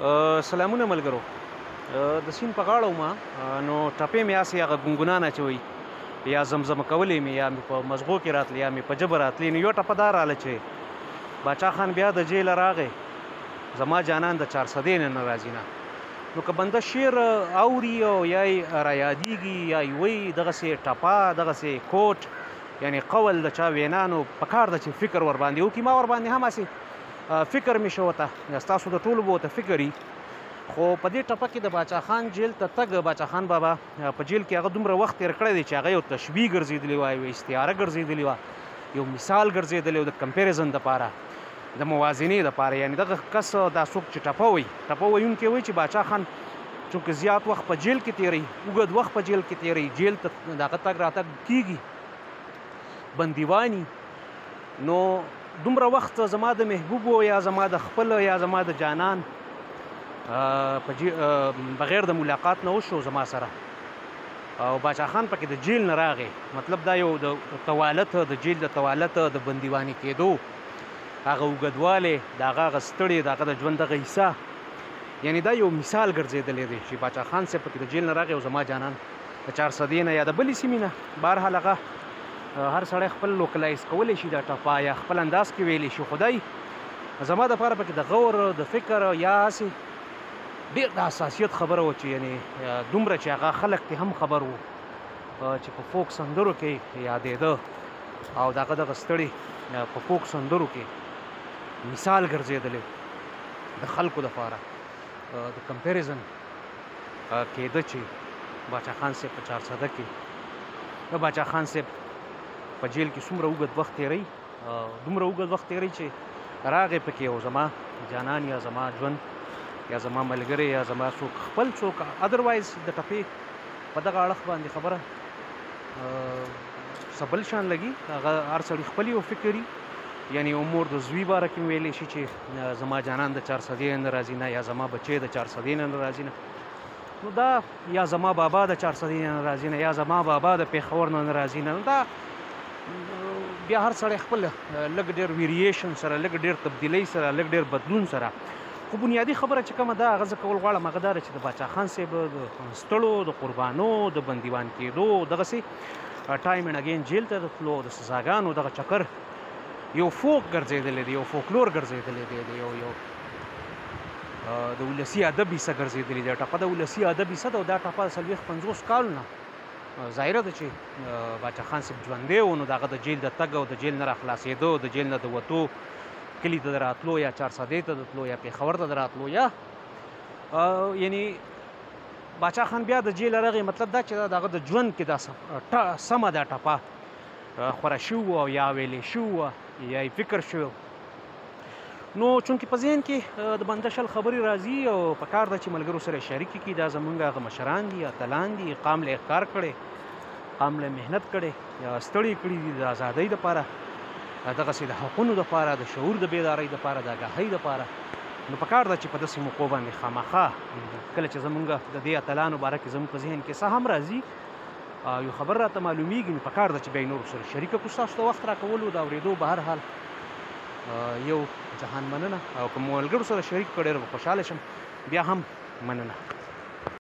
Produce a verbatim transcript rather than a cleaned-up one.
سلامونه ملګرو. د سیند په غاړه وم نو ټپې مې هسې هغه ګونګونان اچوي یا زمزمه کولې مې یا مې په مزغو کې راتلې یا مې په ژبه راتلې. نو یو ټپه دا راغله چې باچا خان بیا د جیله راغی، زما جانان د چارسدې نه نه راځي نه. نو که بنده شعر اوري او یا یې رایادېږي یا یې وایي دغسې ټپه دغسې کوټ یعنې قول د چا وینا، نو پکار ده چې فکر ورباندې وکړي. ما ورباندې هم هسې فکر مې شو ته، ستاسو د ټولو به ورته فکر وي. خو په دې ټپه کې د باچا خان جیل ته تګ، باچا خان بابا په جیل کې هغه دومره وخت تېر کړی دی چې هغه یو تشبیه ګرځېدلې وه، یوه استعاره ګرځېدلې وه، یو مثال ګرځېدلی و د کمپیریزن دپاره، د موازنې دپاره. یعنې دغه کس دا څوک چې ټپه وایي، ټپه ویونکی وایي چې باچا خان چونکې زیات وخت په جیل کې تېروي، اوږد وخت په جیل کې تېروي، جیل ته د هغه تګ راتګ کېږي، بندیواني. نو دومره وخت زما د محبوبو یا زما د خپل یا زما د جانان بغیر د ملاقات نه وشو زما سره، او باچا خان پکې د جیل نه راغی. مطلب دا یو د طوالت، د جیل د طوالت، د بندیواني کېدو، هغه اوږدوالی، د هغه هغه ستړې، د هغه د ژوند دغه حصه، یعنې دا یو مثال ګرځېدلی دی چې باچا خان صاحب پکې د جیل نه راغی او زما جانان د چارسدې نه یا د بلې سیمې نه. بهرحال هغه هر سړی خپل لوکلایز کولی شي دا ټپه یا خپل انداز کې ویلی شي. خدای زما دپاره پکې د غور، د فکر یا هسې ډېر د حساسیت خبره وه چې یعنې دومره چې هغه خلک ته هم خبر وو چې په فوک سندرو کې یادېده او د هغه دغه ستړي په فوک سندرو کې مثال ګرځېدلی د خلکو دپاره د کمپیریزن کېده چې باچا خان صاحب په چارسده کې د باچا خان صاحب په جیل کې څومره اوږد وخت تېروي، دومره اوږد وخت تېروي چې راغی پکې او زما جانان یا زما ژوند یا زما ملګری یا زما څوک خپل څوک ادروایز د ټپې په دغه اړخ باندې خبره څه بل شان لګي. هغه هر سړي خپل یو فکر وي. یعنې امور د زوی باره کې ویلی شي چې زما جانان د چارسدې نه راځي نه، یا زما بچی د چارسدې نه نه راځي نه. نو دا یا زما بابا د چارسدې نه نه راځي نه، یا زما بابا د پېښور نه نه راځي نه. دا بیا هر سړی خپل لږ ډېر ویریشن سره، لږ ډېر تبدیلۍ سره، لږ ډېر بدلون سره. خو بنیادي خبره چې کومه ده هغه زه کول غواړم هغه دا ده چې د باچا خان صاحب د ستړو، د قربانو، د بندیوان کېدو، دغسې ټایم اینډ اګین جیل ته د تلو، د سزاګانو دغه چکر یو فوک ګرځېدلی دی، یو فوکلور ګرځېدلی دی، یو یو د ولسي ادب حصه ګرځېدلې دی. ټپه د ولسي ادب حصه ده او دا ټپه د څلوېښت پنځوس کالو نه ظاهره ده چې باچا خان صاحب ژوندی و، نو د هغه د جیل د تګ او د جیل نه راخلاصېدو، د جیل نه د وتو، کلي ته د راتلو یا چارسدې ته د تلو یا پېښور ته د راتلو، یا یعنې باچا خان بیا د جیله راغی. مطلب دا چې دا د هغه د ژوند کې دا سمه دا ټپه خوره شوې وه او یا ویلې شوې وه یا یې فکر شوی. نو چونکې په ذهن کې د بنده شل خبرې راځي او په کار ده چې ملګرو سره شریکې کړي. دا زمونږ هغه مشران دي، اتلان دي، قام له کار کړی، قام له محنت کړی، یا ستړي کړي دي د ازادۍ دپاره، دغسې د حقونو دپاره، د شعور د بیدارۍ دپاره، د آګاهۍ دپاره. نو په کار ده چې په داسې موقعو باندې خامخا کله چې زمونږ د دې اتلانو باره کې زموږ په ذهن کې څه هم راځي، یو خبر راته معلومیږي، نو په کار ده چې بیا یې نورو سره شریکه کړو. ستاسو د وخت راکولو د اورېدو به هر حال یو جهان مننه، او که مو ملګرو سره شریک کړی به خوشحاله شم. بیا هم مننه.